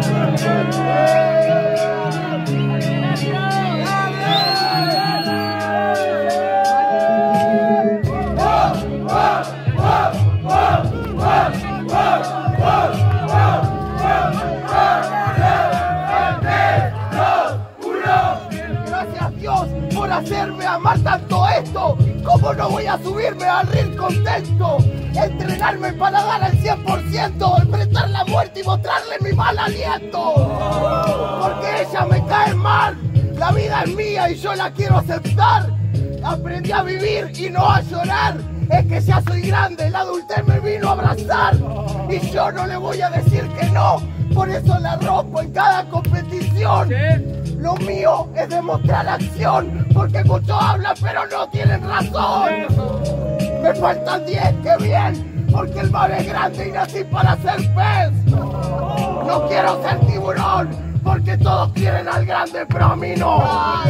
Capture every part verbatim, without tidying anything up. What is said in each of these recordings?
Hacerme amar tanto esto, ¿cómo no voy a subirme al ring contento? Entrenarme para dar al cien por ciento, enfrentar la muerte y mostrarle mi mal aliento. Porque ella me cae mal, la vida es mía y yo la quiero aceptar. Aprendí a vivir y no a llorar, es que ya soy grande, la adultez me vino a abrazar. Y yo no le voy a decir que no, por eso la rompo en cada competición. ¿Sí? Lo mío es demostrar acción, porque muchos hablan pero no tienen razón. Me faltan diez, qué bien, porque el mar es grande y nací para ser pez. No quiero ser tiburón, porque todos quieren al grande, pero a mí no.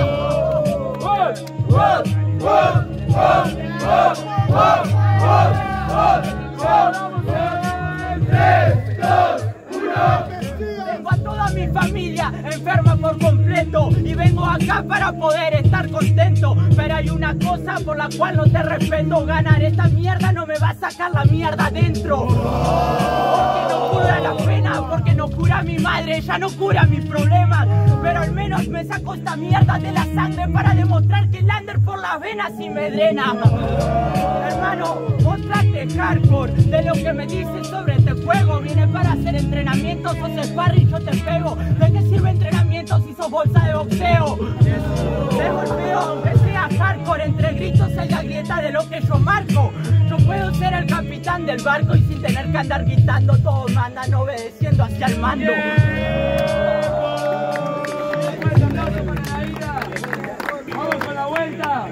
tres, dos, uno. Tengo a toda mi familia enferma por completo y vengo acá para poder estar contento. Pero hay una cosa por la cual no te respeto: ganar esta mierda no me va a sacar la mierda adentro. Porque no cura la pena, porque no cura mi madre, ella no cura mis problemas. Pero al menos me saco esta mierda de la sangre para demostrar que el under por las venas sí me drena. Hermano, mostrate hardcore de lo que me dices sobre este juego. Viene para hacer entrenamientos, sos sparring, yo te pego. ¿De qué sirve entrenamiento si sos bolsa de boxeo? Te golpeo, que sea hardcore, entre gritos hay la grieta de lo que yo marco. Yo puedo ser el capitán del barco y sin tener que andar gritando, todos mandan obedeciendo hacia el mando. Vamos con la vuelta.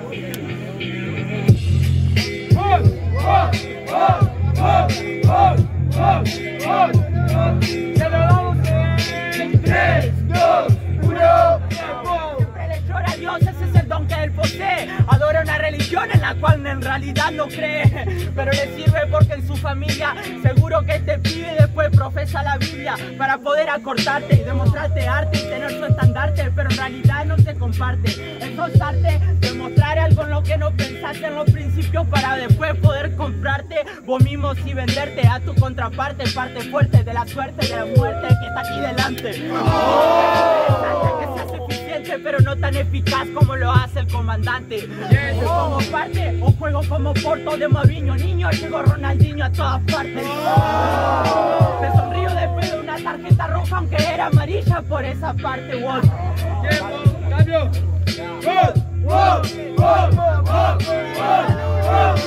Ya lo vamos en tres, dos, uno. Siempre le llora a Dios, ese es el don que él posee. Adora una religión en la cual en realidad no cree, pero le sirve porque en su familia seguro que este pibe después profesa la Biblia para poder acortarte y demostrarte arte y tener su estandarte, pero en realidad no se comparte. Eso es arte, demostrar algo en lo que no pensaste en los principios para después poder comprarte vos mismo y venderte a tu contraparte, parte fuerte de la suerte de la muerte que está aquí delante. Oh, que seas eficiente pero no tan eficaz como lo hace el comandante. Yo como parte o juego como Porto de Maviño, niño, llegó Ronaldinho a todas partes. Me sonrío después de una tarjeta roja aunque era amarilla por esa parte. Wow. Tiempo, cambio. Gol, gol, gol, gol, gol.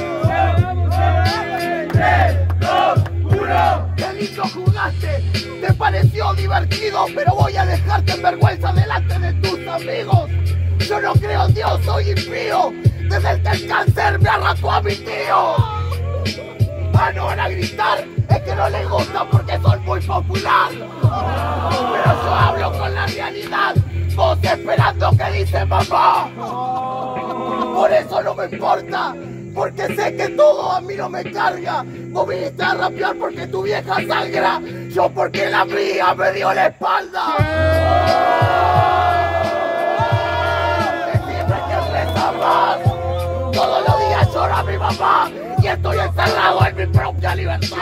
tres, dos, uno. ¡Qué lindo jugaste! ¿Te pareció divertido? Pero voy a dejarte en vergüenza delante de tus amigos. Yo no creo en Dios, soy impío. Desde el del cáncer me arrancó a mi tío. Ah, no van a gritar, es que no les gusta porque soy muy popular. Pero yo hablo con la realidad, vos esperando que dice mamá. Por eso no me importa, porque sé que todo a mí no me carga. Vos viniste a rapear porque tu vieja sangra, yo porque la mía me dio la espalda. Decime que pesa más, todos los días llora mi mamá y estoy encerrado en mi propia libertad.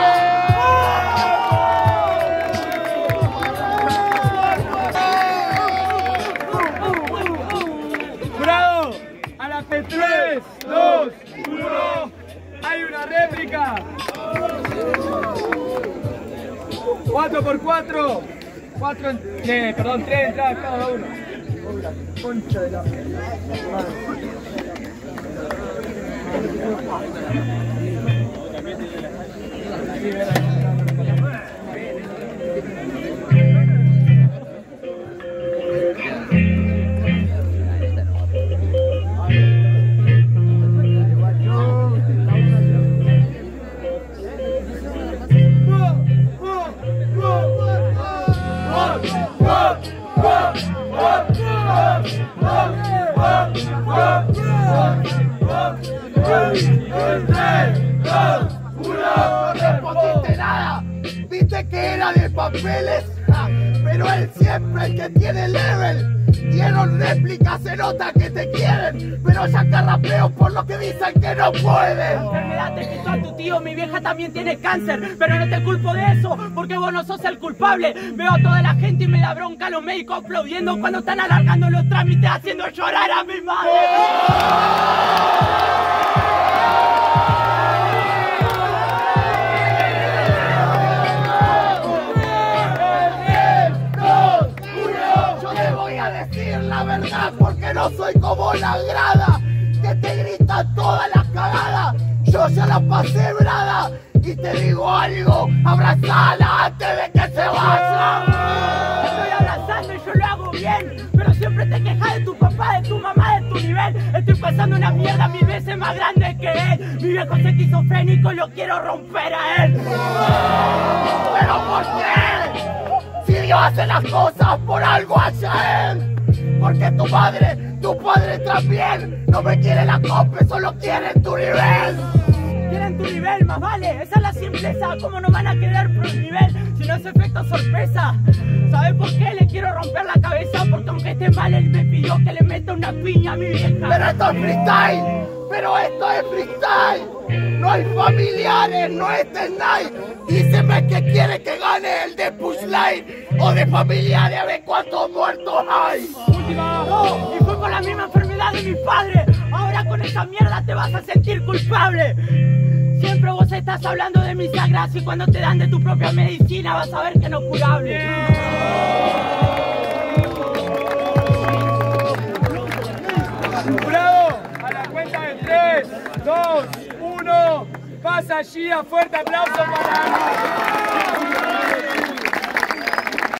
Jurado, a la que tres, dos, uno, hay una réplica. cuatro por cuatro, cuatro, eh, perdón, tres entradas cada uno. Concha de la No respondiste nada, viste que era de papeles, pero nivel, siempre el que tiene level. Dieron réplicas, se nota que te quieren, pero ya carrapeos por lo que dicen que no pueden. La enfermedad te quitó a tu tío, mi vieja también tiene cáncer, pero no te culpo de eso, porque vos no sos el culpable. Veo a toda la gente y me da bronca a los médicos aplaudiendo cuando están alargando los trámites, haciendo llorar a mi madre. La verdad, porque no soy como la grada que te grita todas las cagadas. Yo ya la pasé brada y te digo algo, abrazala antes de que se vaya. Estoy abrazando y yo lo hago bien, pero siempre te quejas de tu papá, de tu mamá, de tu nivel. Estoy pasando una mierda mil veces más grande que él. Mi viejo es esquizofrénico y lo quiero romper a él. ¿Pero por qué? Si Dios hace las cosas por algo hacia él. Porque tu madre, tu padre también no me quiere la copa, solo quieren tu nivel. Quieren tu nivel, más vale, esa es la simpleza. ¿Cómo no van a querer por el nivel si no es efecto sorpresa? ¿Sabes por qué le quiero romper la cabeza? Porque aunque esté mal, él me pidió que le meta una piña a mi vieja. Pero esto es freestyle, pero esto es freestyle. No hay familiares, no es night. Díceme que quiere que gane el de Pushline o de familiares, a ver cuántos muertos hay. Última, no, y fue con la misma enfermedad de mi padre. Ahora con esa mierda te vas a sentir culpable. Siempre vos estás hablando de mis sagras y cuando te dan de tu propia medicina vas a ver que no es curable. Jurado, a la cuenta de tres, dos, uno, pasa Gia, fuerte aplauso para...